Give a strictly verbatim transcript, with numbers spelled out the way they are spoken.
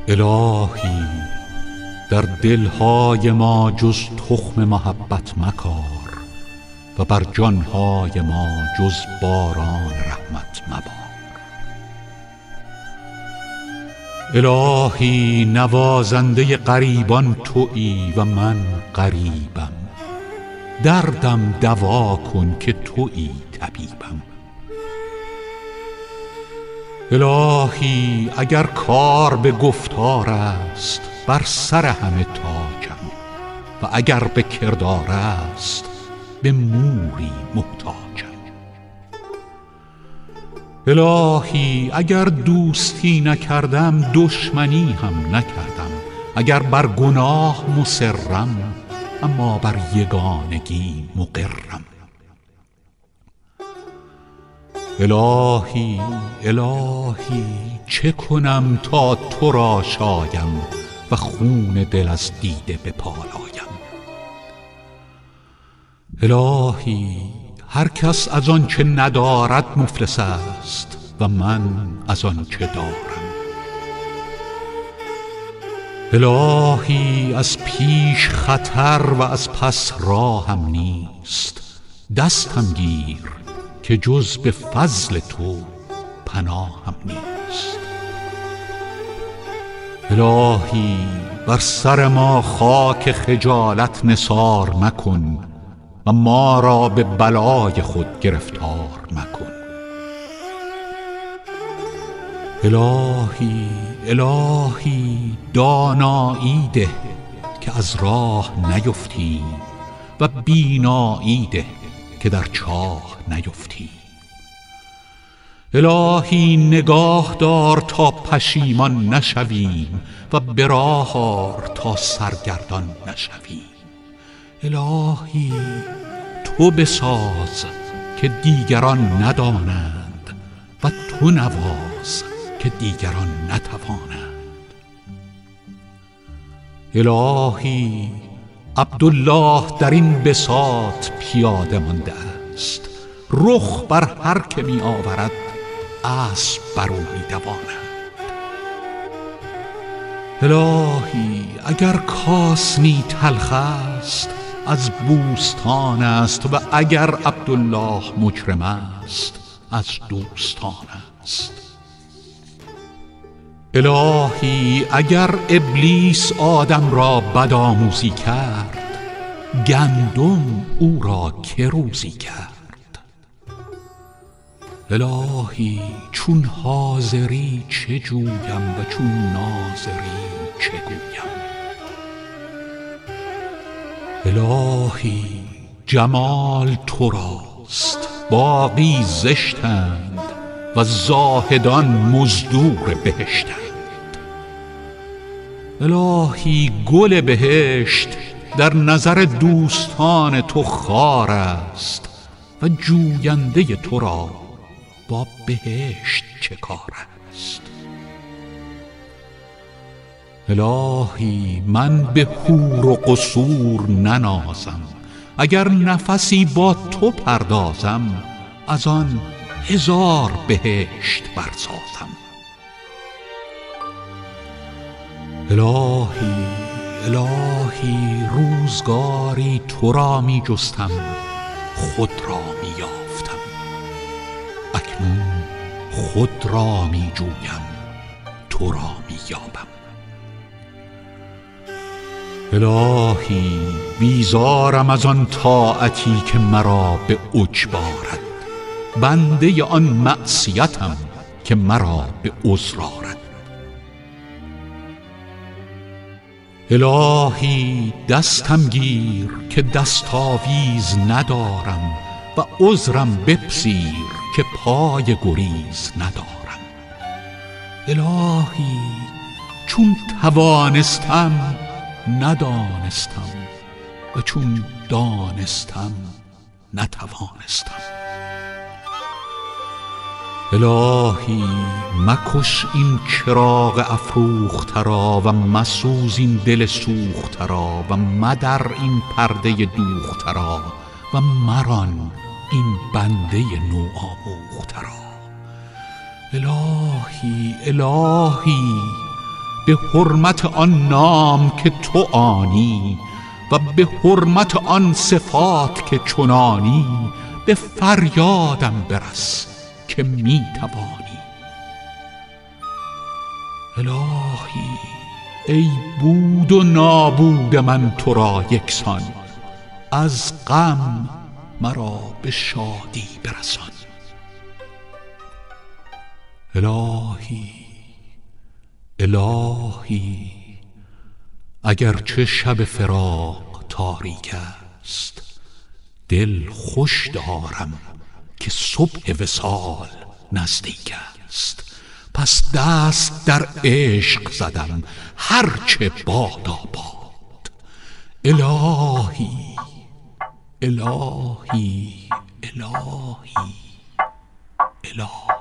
الهی در دلهای ما جز تخم محبت مکار و بر جانهای ما جز باران رحمت مبار. الهی نوازنده غریبان تویی و من غریبم، دردم دوا کن که تویی طبیبم. الهی اگر کار به گفتار است بر سر همه تاجم و اگر به کردار است به موری محتاجم. الهی اگر دوستی نکردم دشمنی هم نکردم، اگر بر گناه مصرم اما بر یگانگی مقرم. الهی الهی چه کنم تا تو را شایم و خون دل از دیده بپالایم. الهی هر کس از آن چه ندارد مفلس است و من از آن چه دارم. الهی از پیش خطر و از پس راهم نیست، دستم گیر که جز به فضل تو پناهم نیست. الهی بر سر ما خاک خجالت نثار مکن و ما را به بلای خود گرفتار مکن. الهی الهی دانایی ده که از راه نیفتیم و بینایی ده که در چاه نیفتیم. الهی نگاه دار تا پشیمان نشویم و به راه آر تا سرگردان نشویم. الهی تو بساز که دیگران ندانند و تو نواز که دیگران نتوانند. الهی عبدالله در این بساط پیاده مانده است، رخ بر هر که می آورد اسب بر او می دواند. الهی اگر کاسنی تلخ است از بوستان است و اگر عبدالله مجرم است از دوستان است. الهی اگر ابلیس آدم را بدآموزی کرد گندم او را که روزی کرد. الهی چون حاضری چه جویم و چون ناظری چه گویم. الهی جمال تو راست، باقی زشتند و زاهدان مزدور بهشتند. الهی گل بهشت در نظر دوستان تو خار است و جوینده تو را با بهشت چه کار است. الهی من به حور و قصور ننازم، اگر نفسی با تو پردازم از آن هزار بهشت برسازم. الهی الهی روزگاری تو را می جستم خود را می یافتم، اکنون خود را می جویم تو را می یابم. الهی بیزارم از آن طاعتی که مرا به اوج بارد، بنده آن معصیتم که مرا به عذر آرد. الهی دستم گیر که دستاویز ندارم و عذرم بپذیر که پای گریز ندارم. الهی چون توانستم ندانستم و چون دانستم نتوانستم. الهی مکش این چراغ افروخته را و مسوز این دل سوخته را و مدر این پرده دوخته را و مران این بنده نو آموخته را. الهی الهی به حرمت آن نام که تو آنی و به حرمت آن صفات که چنانی، به فریادم برس که می توانی. الهی ای بود و نابود من تو را یکسان، از غم مرا به شادی برسان. الهی الهی اگرچه شب فراق تاریک است، دل خوش دارم که صبح وصال نزدیک است. پس دست در عشق زدم هرچه باداباد. الهی الهی الهی الهی